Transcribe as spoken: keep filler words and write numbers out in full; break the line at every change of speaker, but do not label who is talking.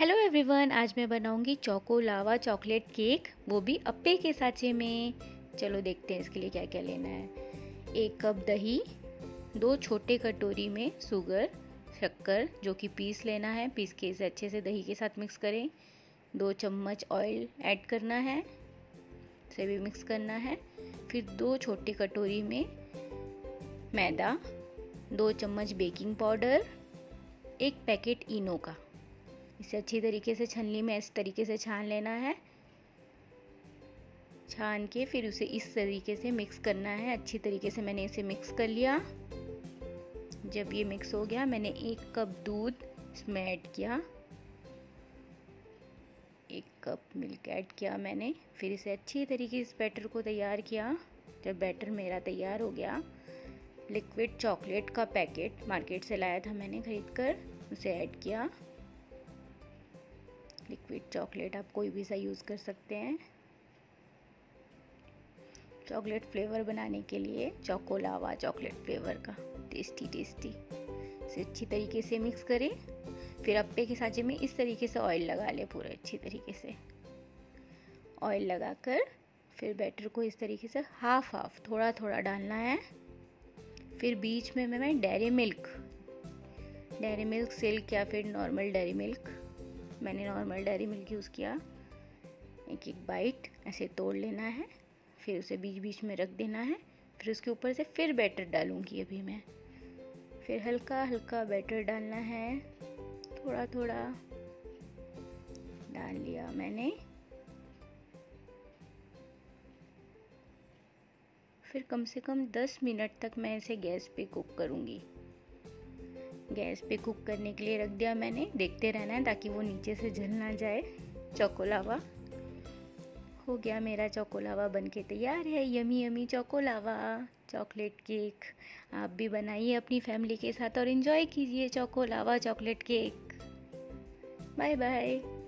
Hello everyone, आज मैं बनाऊंगी चोको लावा चॉकलेट केक, वो भी अप्पे के साँचे में। चलो देखते हैं इसके लिए क्या क्या लेना है। एक कप दही, दो छोटे कटोरी में शुगर शक्कर जो कि पीस लेना है, पीस के इसे अच्छे से दही के साथ मिक्स करें। दो चम्मच ऑयल ऐड करना है, इसे भी मिक्स करना है। फिर दो छोटे कटोरी में मैदा, दो चम्मच बेकिंग पाउडर, एक पैकेट इनो का। इसे अच्छी तरीके से छन्नी में इस तरीके से छान लेना है। छान के फिर उसे इस तरीके से मिक्स करना है। अच्छी तरीके से मैंने इसे मिक्स कर लिया। जब ये मिक्स हो गया, मैंने एक कप दूध इसमें ऐड किया, एक कप मिल्क ऐड किया मैंने। फिर इसे अच्छी तरीके से इस बैटर को तैयार किया। जब बैटर मेरा तैयार हो गया, लिक्विड चॉकलेट का पैकेट मार्केट से लाया था मैंने खरीद कर, उसे ऐड किया। लिक्विड चॉकलेट आप कोई भी सा यूज़ कर सकते हैं। चॉकलेट फ्लेवर बनाने के लिए चोको लावा चॉकलेट फ्लेवर का टेस्टी टेस्टी इसे अच्छी तरीके से मिक्स करें। फिर अप्पे के साँचे में इस तरीके से ऑयल लगा ले, पूरे अच्छी तरीके से ऑयल लगाकर फिर बैटर को इस तरीके से हाफ हाफ थोड़ा थोड़ा डालना है। फिर बीच में मैं Dairy Milk Dairy Milk Silk या फिर नॉर्मल डेयरी मिल्क, मैंने नॉर्मल डेयरी मिल्क यूज़ किया। एक एक बाइट ऐसे तोड़ लेना है, फिर उसे बीच बीच में रख देना है। फिर उसके ऊपर से फिर बैटर डालूंगी अभी मैं। फिर हल्का हल्का बैटर डालना है, थोड़ा थोड़ा डाल लिया मैंने। फिर कम से कम दस मिनट तक मैं इसे गैस पे कुक करूँगी। गैस पे कुक करने के लिए रख दिया मैंने। देखते रहना है ताकि वो नीचे से जल ना जाए। चोको लावा हो गया मेरा। चोको लावा बनके तैयार है। Yummy yummy choco lava chocolate cake. आप भी बनाइए अपनी फैमिली के साथ और एंजॉय कीजिए choco lava chocolate cake. Bye bye.